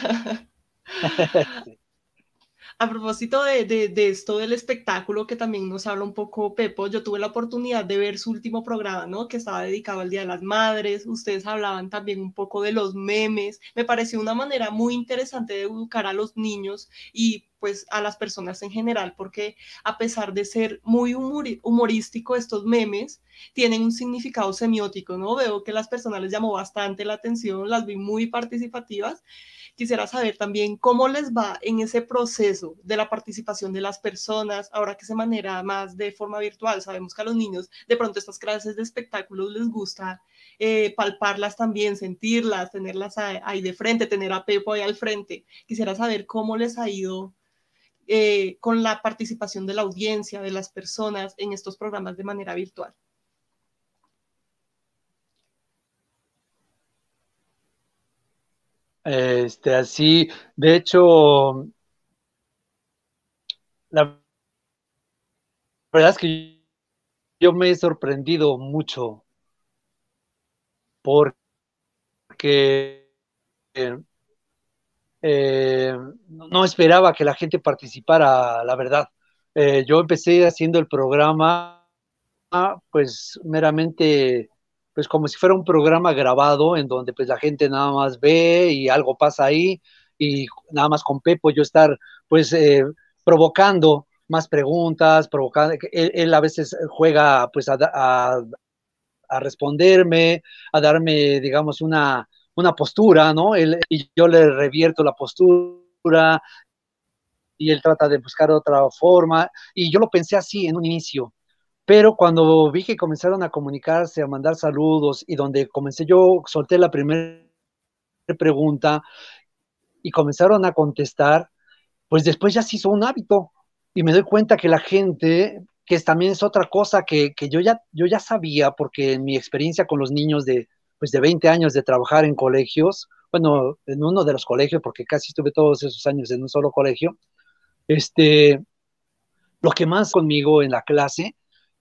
sí. A propósito de, de, de esto del espectáculo que también nos habla un poco Pepo, yo tuve la oportunidad de ver su último programa, ¿no? Que estaba dedicado al Día de las Madres. Ustedes hablaban también un poco de los memes. Me pareció una manera muy interesante de educar a los niños y pues a las personas en general, porque a pesar de ser muy humor, humorístico estos memes, tienen un significado semiótico, ¿no? Veo que a las personas les llamó bastante la atención, las vi muy participativas. Quisiera saber también cómo les va en ese proceso de la participación de las personas, ahora que se maneja más de forma virtual. Sabemos que a los niños de pronto estas clases de espectáculos les gusta eh, palparlas también, sentirlas, tenerlas ahí de frente, tener a Pepo ahí al frente. Quisiera saber cómo les ha ido eh, con la participación de la audiencia, de las personas en estos programas de manera virtual. Este, así, de hecho, la verdad es que yo me he sorprendido mucho porque eh, eh, no esperaba que la gente participara, la verdad. Eh, yo empecé haciendo el programa, pues meramente, pues como si fuera un programa grabado en donde pues la gente nada más ve y algo pasa ahí y nada más con Pepo yo estar pues eh, provocando más preguntas, provocando, él, él a veces juega pues a, a, a responderme, a darme, digamos, una, una postura, ¿no? Él, y yo le revierto la postura y él trata de buscar otra forma. Y yo lo pensé así en un inicio. Pero cuando vi que comenzaron a comunicarse, a mandar saludos y donde comencé yo, solté la primera pregunta y comenzaron a contestar, pues después ya se hizo un hábito y me doy cuenta que la gente, que es, también es otra cosa que, que yo, ya, yo ya sabía, porque en mi experiencia con los niños de, pues de veinte años de trabajar en colegios, bueno, en uno de los colegios, porque casi estuve todos esos años en un solo colegio, este, lo que más conmigo en la clase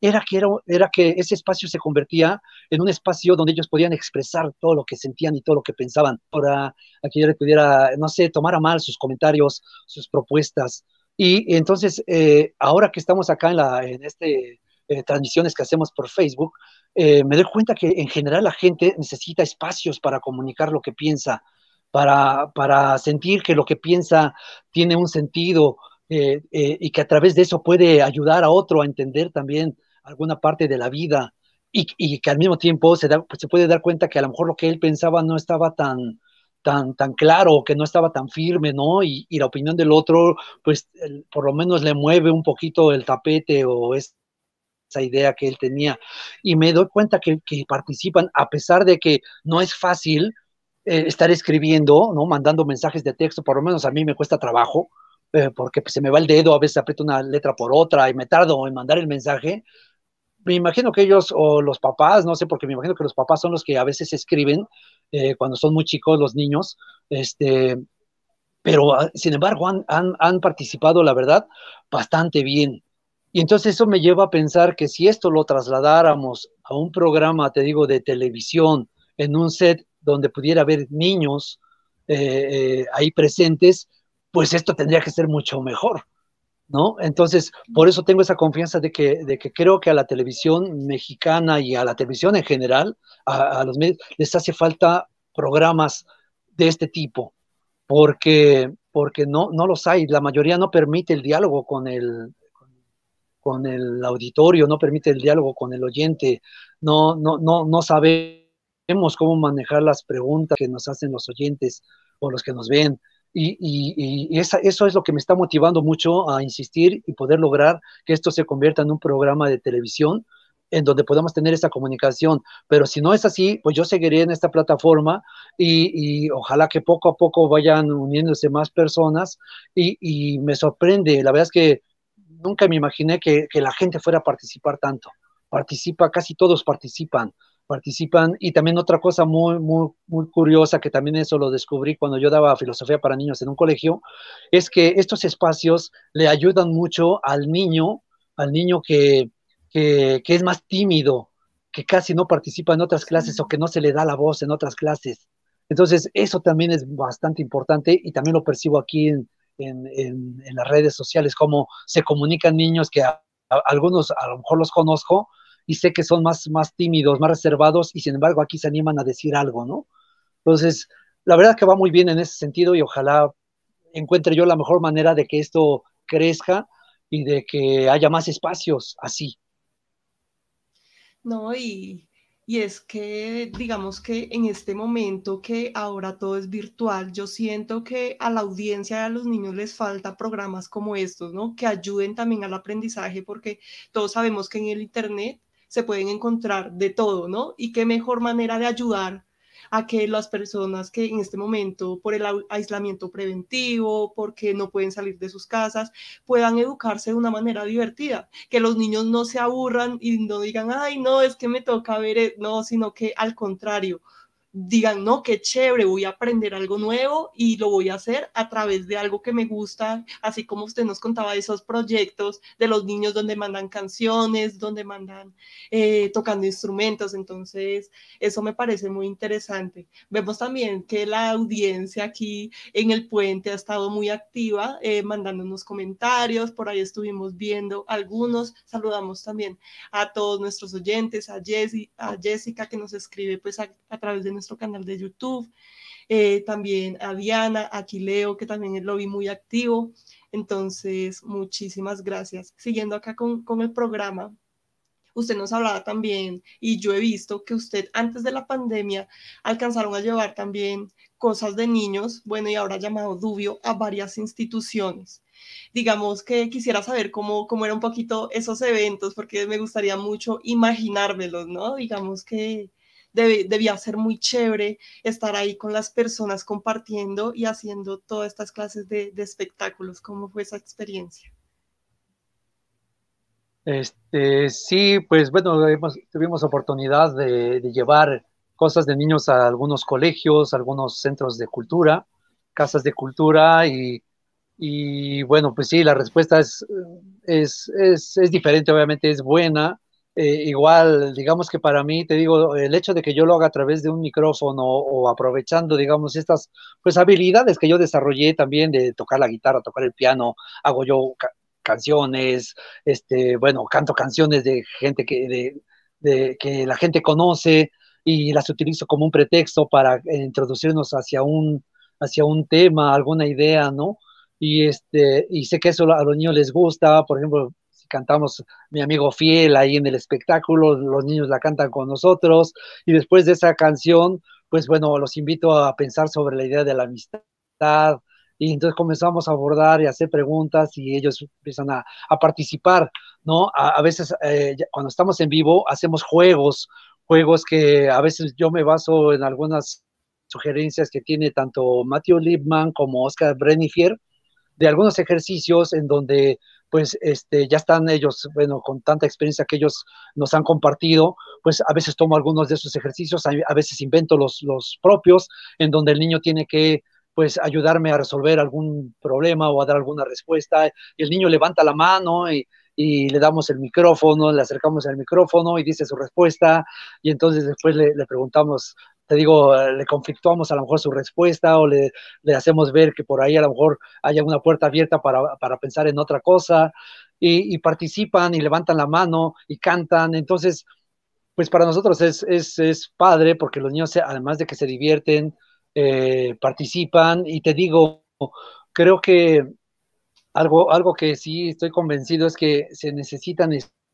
era que, era, era que ese espacio se convertía en un espacio donde ellos podían expresar todo lo que sentían y todo lo que pensaban. Ahora, a que yo le pudiera, no sé, tomar a mal sus comentarios, sus propuestas. Y entonces, eh, ahora que estamos acá en, la, en este eh, transmisiones que hacemos por Facebook, eh, me doy cuenta que en general la gente necesita espacios para comunicar lo que piensa, para, para sentir que lo que piensa tiene un sentido, eh, eh, y que a través de eso puede ayudar a otro a entender también alguna parte de la vida, y, y que al mismo tiempo se, da, pues se puede dar cuenta que a lo mejor lo que él pensaba no estaba tan, tan, tan claro, que no estaba tan firme, ¿no? Y, y la opinión del otro, pues el, por lo menos le mueve un poquito el tapete o es esa idea que él tenía. Y me doy cuenta que, que participan, a pesar de que no es fácil eh, estar escribiendo, ¿no? Mandando mensajes de texto, por lo menos a mí me cuesta trabajo, eh, porque pues, se me va el dedo, a veces aprieto una letra por otra y me tardo en mandar el mensaje. Me imagino que ellos, o los papás, no sé, porque me imagino que los papás son los que a veces escriben eh, cuando son muy chicos los niños, este, pero ah, sin embargo han, han, han participado, la verdad, bastante bien. Y entonces eso me lleva a pensar que si esto lo trasladáramos a un programa, te digo, de televisión, en un set donde pudiera haber niños eh, eh, ahí presentes, pues esto tendría que ser mucho mejor, ¿no? Entonces, por eso tengo esa confianza de que, de que creo que a la televisión mexicana y a la televisión en general, a, a los medios, les hace falta programas de este tipo, porque, porque no, no los hay. La mayoría no permite el diálogo con el, con el auditorio, no permite el diálogo con el oyente, no, no, no, no sabemos cómo manejar las preguntas que nos hacen los oyentes o los que nos ven. Y, y, y esa, eso es lo que me está motivando mucho a insistir y poder lograr que esto se convierta en un programa de televisión en donde podamos tener esa comunicación. Pero si no es así, pues yo seguiré en esta plataforma y, y ojalá que poco a poco vayan uniéndose más personas y, y me sorprende. La verdad es que nunca me imaginé que, que la gente fuera a participar tanto. Participa, casi todos participan, participan. Y también otra cosa muy, muy, muy curiosa, que también eso lo descubrí cuando yo daba filosofía para niños en un colegio, es que estos espacios le ayudan mucho al niño, al niño que, que, que es más tímido, que casi no participa en otras clases o que no se le da la voz en otras clases. Entonces, eso también es bastante importante y también lo percibo aquí en, en, en, en las redes sociales, cómo se comunican niños que a, a, algunos a lo mejor los conozco y sé que son más, más tímidos, más reservados y sin embargo aquí se animan a decir algo, ¿no? Entonces, la verdad que va muy bien en ese sentido y ojalá encuentre yo la mejor manera de que esto crezca y de que haya más espacios así. No, y, y es que, digamos que en este momento que ahora todo es virtual, yo siento que a la audiencia y a los niños les falta programas como estos, ¿no? Que ayuden también al aprendizaje, porque todos sabemos que en el Internet se pueden encontrar de todo, ¿no? Y qué mejor manera de ayudar a que las personas que en este momento, por el aislamiento preventivo, porque no pueden salir de sus casas, puedan educarse de una manera divertida, que los niños no se aburran y no digan, ay, no, es que me toca ver, no, sino que al contrario, digan, no, qué chévere, voy a aprender algo nuevo y lo voy a hacer a través de algo que me gusta, así como usted nos contaba de esos proyectos de los niños donde mandan canciones, donde mandan eh, tocando instrumentos, entonces eso me parece muy interesante. Vemos también que la audiencia aquí en el puente ha estado muy activa, eh, mandándonos comentarios, por ahí estuvimos viendo algunos, saludamos también a todos nuestros oyentes, a, Jessy, a Jessica que nos escribe pues a, a través de nuestro canal de YouTube, eh, también a Diana, a Aquileo, que también lo vi muy activo. Entonces, muchísimas gracias. Siguiendo acá con, con el programa, usted nos hablaba también, y yo he visto que usted antes de la pandemia alcanzaron a llevar también cosas de niños, bueno, y ahora llamado Dubio, a varias instituciones. Digamos que quisiera saber cómo, cómo era un poquito esos eventos, porque me gustaría mucho imaginármelos, ¿no? Digamos que debe, debía ser muy chévere estar ahí con las personas compartiendo y haciendo todas estas clases de, de espectáculos. ¿Cómo fue esa experiencia? Este, sí, pues bueno, hemos, tuvimos oportunidad de, de llevar cosas de niños a algunos colegios, a algunos centros de cultura, casas de cultura y, y bueno, pues sí, la respuesta es, es, es, es diferente, obviamente es buena, eh, igual, digamos que para mí, te digo, el hecho de que yo lo haga a través de un micrófono o aprovechando, digamos, estas pues habilidades que yo desarrollé también de tocar la guitarra, tocar el piano, hago yo ca canciones, este, bueno, canto canciones de gente que, de, de, que la gente conoce y las utilizo como un pretexto para eh, introducirnos hacia un, hacia un tema, alguna idea, ¿no? Y, este, y sé que eso a los niños les gusta, por ejemplo, si cantamos Mi amigo fiel ahí en el espectáculo, los niños la cantan con nosotros, y después de esa canción, pues bueno, los invito a pensar sobre la idea de la amistad, y entonces comenzamos a abordar y a hacer preguntas y ellos empiezan a, a participar, ¿no? A, a veces eh, cuando estamos en vivo hacemos juegos, juegos que a veces yo me baso en algunas sugerencias que tiene tanto Matthew Lipman como Oscar Brennifier, de algunos ejercicios en donde pues este, ya están ellos, bueno, con tanta experiencia que ellos nos han compartido, pues a veces tomo algunos de esos ejercicios, a, a veces invento los, los propios, en donde el niño tiene que pues ayudarme a resolver algún problema o a dar alguna respuesta, y el niño levanta la mano y, y le damos el micrófono, le acercamos el micrófono y dice su respuesta, y entonces después le, le preguntamos, te digo, le conflictuamos a lo mejor su respuesta o le, le hacemos ver que por ahí a lo mejor haya una puerta abierta para, para pensar en otra cosa, y, y participan y levantan la mano y cantan. Entonces, pues para nosotros es, es, es padre porque los niños, además de que se divierten, eh, participan, y te digo, creo que algo, algo que sí estoy convencido es que se necesitan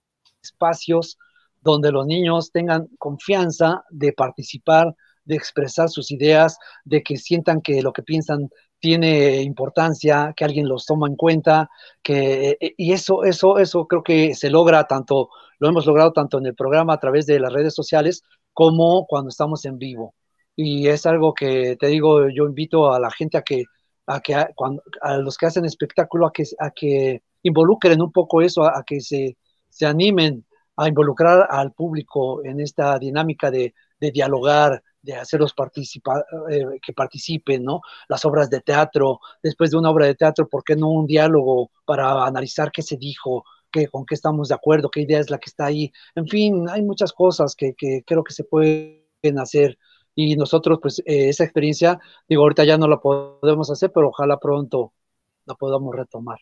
espacios donde los niños tengan confianza de participar, de expresar sus ideas, de que sientan que lo que piensan tiene importancia, que alguien los toma en cuenta, que, y eso, eso, eso creo que se logra tanto, lo hemos logrado tanto en el programa a través de las redes sociales como cuando estamos en vivo. Y es algo que, te digo, yo invito a la gente a que, a, que, a, cuando, a los que hacen espectáculo, a que, a que involucren un poco eso, a, a que se, se animen a involucrar al público en esta dinámica de, de dialogar, de hacerlos participa, eh, que participen, ¿no? Las obras de teatro, después de una obra de teatro, ¿por qué no un diálogo para analizar qué se dijo, qué, con qué estamos de acuerdo, qué idea es la que está ahí? En fin, hay muchas cosas que, que creo que se pueden hacer, y nosotros, pues, eh, esa experiencia, digo, ahorita ya no la podemos hacer, pero ojalá pronto la podamos retomar.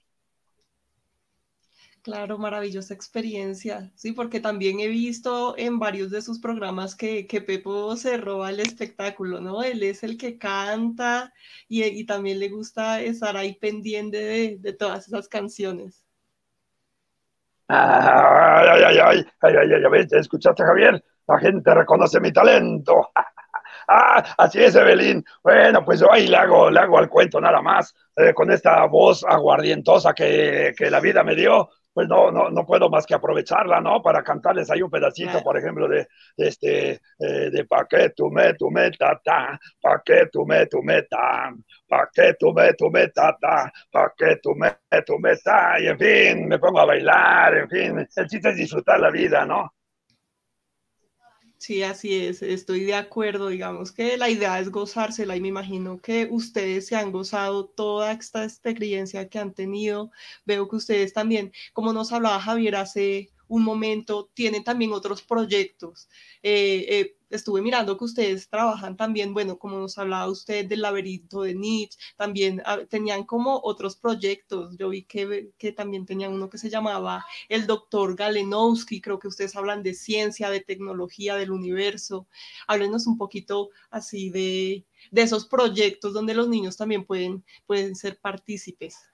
Claro, maravillosa experiencia, sí, porque también he visto en varios de sus programas que, que Pepo se roba el espectáculo, ¿no? Él es el que canta y, y también le gusta estar ahí pendiente de, de todas esas canciones. Ay, ay, ay, ay, ay, ay, ay, ay, ¿te escuchaste, Javier? La gente reconoce mi talento. Ah, así es, Evelyn. Bueno, pues yo ahí le hago, le hago al cuento nada más, eh, con esta voz aguardientosa que, que la vida me dio. Pues no, no, no puedo más que aprovecharla, ¿no? Para cantarles ahí un pedacito, claro. Por ejemplo, de, de este, eh, de pa' que tú me, tú me, ta, ta, pa' que tú me, tú me, ta, pa' que tú me, tú me, ta, ta, pa' que tú me, tú me, ta, y en fin, me pongo a bailar, en fin, el chiste es disfrutar la vida, ¿no? Sí, así es, estoy de acuerdo, digamos que la idea es gozársela y me imagino que ustedes se han gozado toda esta experiencia que han tenido. Veo que ustedes también, como nos hablaba Javier hace un momento, tienen también otros proyectos. Eh, eh, estuve mirando que ustedes trabajan también, bueno, como nos hablaba usted del laberinto de Nietzsche, también ah, tenían como otros proyectos. Yo vi que, que también tenían uno que se llamaba el doctor Galenowski. Creo que ustedes hablan de ciencia, de tecnología, del universo. Háblenos un poquito así de, de esos proyectos donde los niños también pueden, pueden ser partícipes.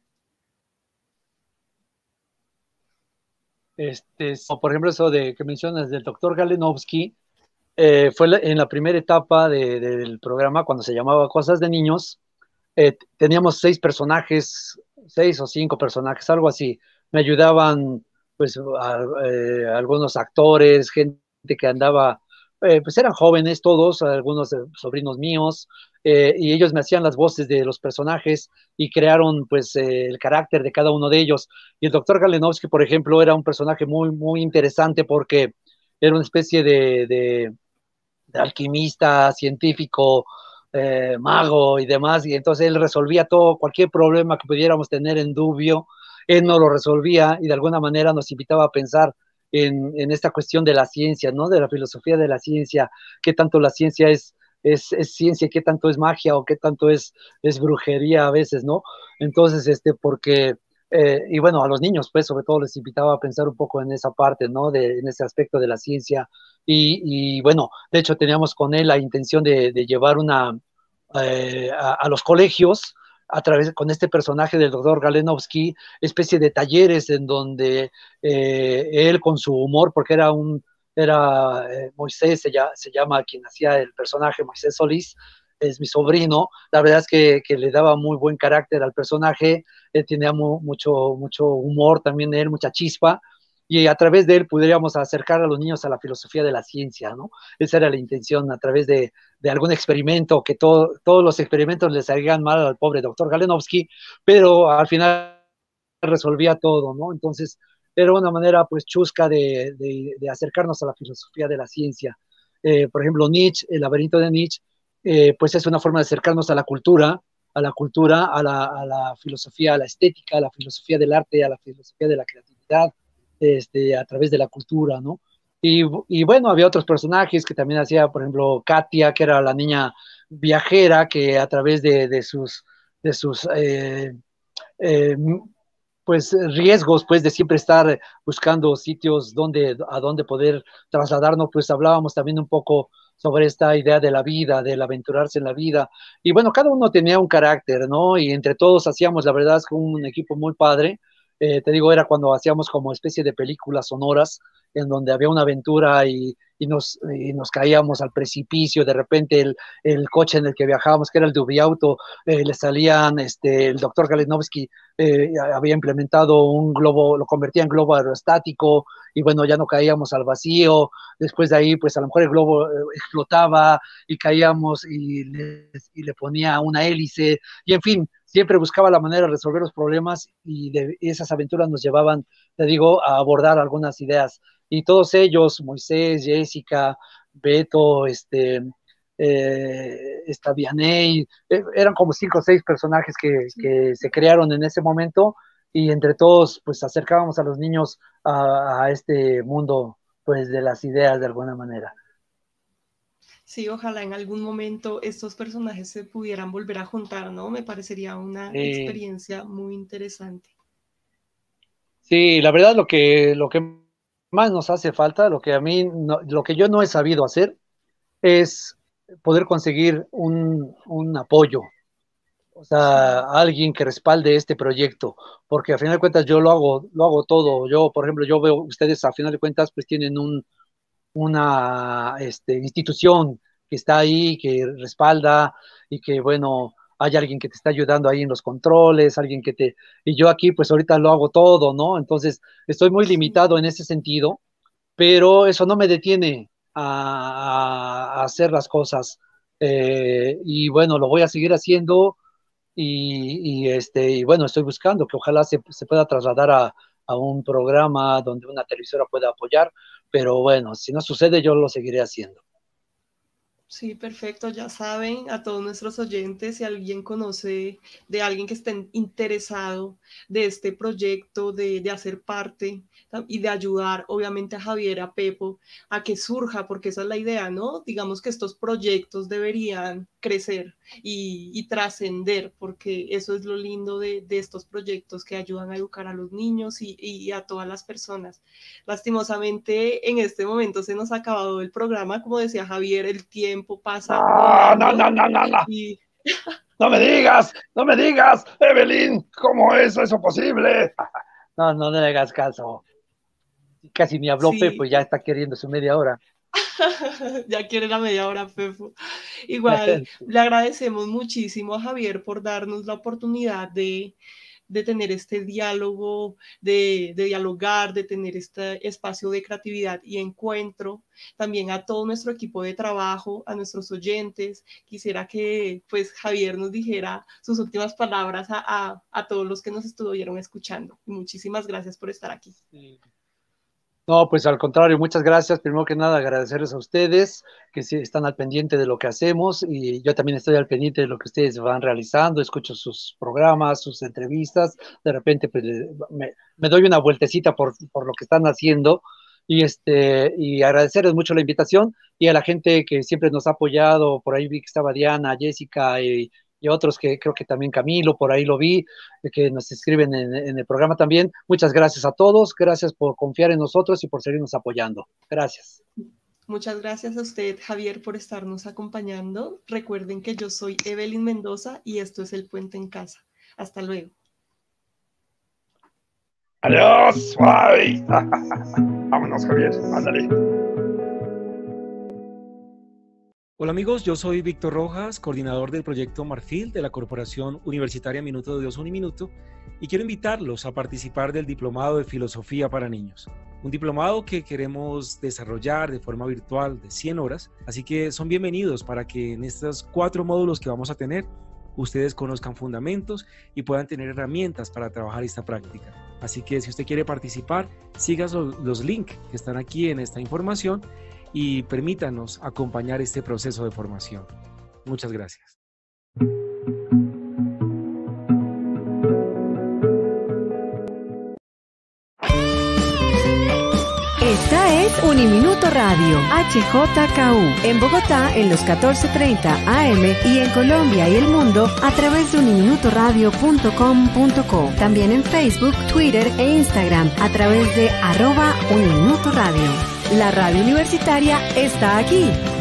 Este, por ejemplo, eso de que mencionas del doctor Galenowski, eh, fue la, en la primera etapa de, de, del programa, cuando se llamaba Cosas de Niños. Eh, teníamos seis personajes, seis o cinco personajes, algo así. Me ayudaban, pues, a, eh, algunos actores, gente que andaba, eh, pues eran jóvenes todos, algunos eh, sobrinos míos, eh, y ellos me hacían las voces de los personajes y crearon, pues, eh, el carácter de cada uno de ellos. Y el doctor Galenowski, por ejemplo, era un personaje muy, muy interesante porque era una especie de, de, de alquimista, científico, eh, mago y demás, y entonces él resolvía todo, cualquier problema que pudiéramos tener en dubio, él nos lo resolvía y de alguna manera nos invitaba a pensar en, en esta cuestión de la ciencia, ¿no? De la filosofía de la ciencia, qué tanto la ciencia es, es, es ciencia, qué tanto es magia o qué tanto es, es brujería a veces, ¿no? Entonces, este, porque, eh, y bueno, a los niños, pues, sobre todo les invitaba a pensar un poco en esa parte, ¿no? De, en ese aspecto de la ciencia. Y, y bueno, de hecho, teníamos con él la intención de, de llevar una, eh, a, a los colegios, a través con este personaje del doctor Galenovsky, especie de talleres en donde eh, él con su humor, porque era un, era eh, Moisés, se, ya, se llama quien hacía el personaje, Moisés Solís, es mi sobrino, la verdad es que, que le daba muy buen carácter al personaje, él tenía mu, mucho, mucho humor también, él, mucha chispa, y a través de él pudiéramos acercar a los niños a la filosofía de la ciencia, ¿no? Esa era la intención, a través de, de algún experimento, que todo, todos los experimentos le salían mal al pobre doctor Galenovsky, pero al final resolvía todo, ¿no? Entonces, era una manera, pues, chusca de, de, de acercarnos a la filosofía de la ciencia. Eh, por ejemplo, Nietzsche, el laberinto de Nietzsche, eh, pues es una forma de acercarnos a la cultura, a la cultura, a la, a la filosofía, a la estética, a la filosofía del arte, a la filosofía de la creatividad, este, a través de la cultura, ¿no? Y, y, bueno, había otros personajes que también hacía, por ejemplo, Katia, que era la niña viajera, que a través de, de sus, de sus eh, eh, pues riesgos, pues de siempre estar buscando sitios donde, a donde poder trasladarnos, pues hablábamos también un poco sobre esta idea de la vida, del aventurarse en la vida. Y bueno, cada uno tenía un carácter, ¿no? Y entre todos hacíamos, la verdad, es que un equipo muy padre. Eh, te digo, era cuando hacíamos como especie de películas sonoras en donde había una aventura y, y, nos, y nos caíamos al precipicio, de repente el, el coche en el que viajábamos, que era el Dubiauto, eh, le salían, este, el doctor Galenovsky eh, había implementado un globo, lo convertía en globo aerostático y bueno, ya no caíamos al vacío, después de ahí pues a lo mejor el globo eh, explotaba y caíamos y le, y le ponía una hélice y en fin, siempre buscaba la manera de resolver los problemas y, de, y esas aventuras nos llevaban, te digo, a abordar algunas ideas. Y todos ellos, Moisés, Jessica, Beto, este, eh, esta Vianney, eh, eran como cinco o seis personajes que, Sí. que se crearon en ese momento y entre todos pues acercábamos a los niños a, a este mundo pues de las ideas de alguna manera. Sí, ojalá en algún momento estos personajes se pudieran volver a juntar, ¿no? Me parecería una Sí. experiencia muy interesante. Sí, la verdad lo que, lo que más nos hace falta, lo que a mí, no, lo que yo no he sabido hacer es poder conseguir un, un apoyo, o sea, Sí. alguien que respalde este proyecto, porque a final de cuentas yo lo hago, lo hago todo. Yo, por ejemplo, yo veo ustedes a final de cuentas pues tienen un, una este, institución que está ahí, que respalda y que, bueno, hay alguien que te está ayudando ahí en los controles, alguien que te... Y yo aquí, pues ahorita lo hago todo, ¿no? Entonces, estoy muy Sí. limitado en ese sentido, pero eso no me detiene a, a hacer las cosas. Eh, y bueno, lo voy a seguir haciendo y, y, este, y bueno, estoy buscando que ojalá se, se pueda trasladar a, a un programa donde una televisora pueda apoyar, pero bueno, si no sucede, yo lo seguiré haciendo. Sí, perfecto. Ya saben, a todos nuestros oyentes, si alguien conoce de alguien que esté interesado de este proyecto, de, de hacer parte y de ayudar, obviamente, a Javier, a Pepo, a que surja, porque esa es la idea, ¿no? Digamos que estos proyectos deberían crecer y, y trascender, porque eso es lo lindo de, de estos proyectos que ayudan a educar a los niños y, y a todas las personas. Lastimosamente, en este momento se nos ha acabado el programa, como decía Javier, el tiempo pasa No, no, volando no, no, no, no. y No me digas, no me digas, Evelyn, ¿cómo es eso posible? No, no le hagas caso. Casi ni habló Pepo sí, y ya está queriendo su media hora. ya quiere la media hora, Pepo. Igual, le agradecemos muchísimo a Javier por darnos la oportunidad de, de tener este diálogo, de, de dialogar, de tener este espacio de creatividad y encuentro. También a todo nuestro equipo de trabajo, a nuestros oyentes. Quisiera que pues Javier nos dijera sus últimas palabras a, a, a todos los que nos estuvieron escuchando. Y muchísimas gracias por estar aquí. Sí. No, pues al contrario, muchas gracias. Primero que nada, agradecerles a ustedes que sí están al pendiente de lo que hacemos y yo también estoy al pendiente de lo que ustedes van realizando. Escucho sus programas, sus entrevistas. De repente, pues me, me doy una vueltecita por, por lo que están haciendo Y, este, y agradecerles mucho la invitación y a la gente que siempre nos ha apoyado. Por ahí vi que estaba Diana, Jessica y, y otros que creo que también Camilo, por ahí lo vi, que nos escriben en, en el programa también. Muchas gracias a todos, gracias por confiar en nosotros y por seguirnos apoyando. Gracias. Muchas gracias a usted, Javier, por estarnos acompañando. Recuerden que yo soy Evelyn Mendoza y esto es El Puente en Casa. Hasta luego. Adiós, bye. Vámonos, Javier, ándale. Hola amigos, yo soy Víctor Rojas, coordinador del proyecto Marfil de la Corporación Universitaria Minuto de Dios Uniminuto, y quiero invitarlos a participar del Diplomado de Filosofía para Niños, un diplomado que queremos desarrollar de forma virtual de cien horas, así que son bienvenidos para que en estos cuatro módulos que vamos a tener, ustedes conozcan fundamentos y puedan tener herramientas para trabajar esta práctica. Así que si usted quiere participar, siga los links que están aquí en esta información y permítanos acompañar este proceso de formación. Muchas gracias. Esta es Uniminuto Radio, H J K U, en Bogotá en los catorce treinta A M y en Colombia y el mundo a través de uniminuto radio punto com punto co. También en Facebook, Twitter e Instagram a través de arroba Uniminuto Radio. La radio universitaria está aquí.